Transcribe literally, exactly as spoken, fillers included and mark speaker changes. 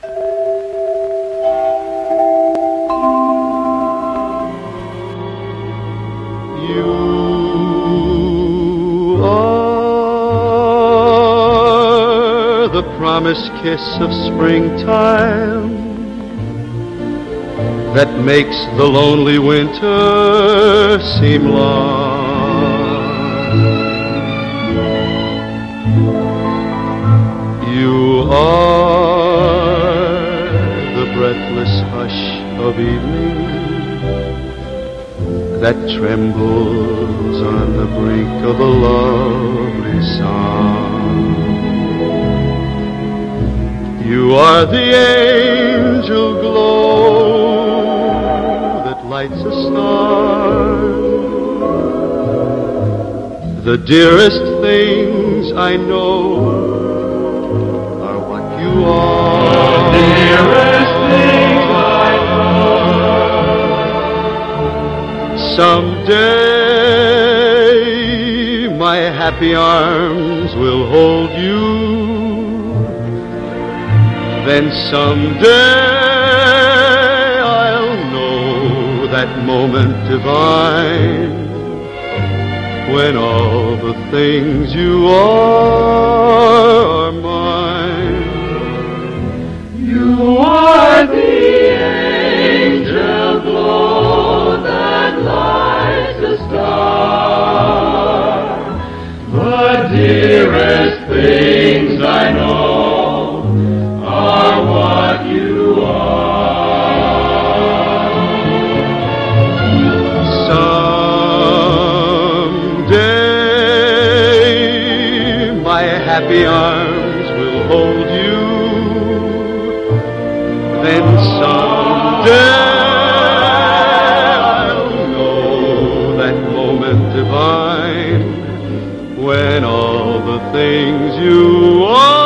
Speaker 1: You are the promised kiss of springtime that makes the lonely winter seem long. You are the breathless hush of evening that trembles on the brink of a lovely song. You are the angel glow that lights a star. The dearest things I know are what you are. The dearest things I know. Someday my happy arms will hold you. Then someday I'll know that moment divine when all the things you are are mine. You are the angel glow that lights the star. The dearest things I know are what you are. Someday my happy arms will hold you. Then someday I'll know that moment divine when all the things you are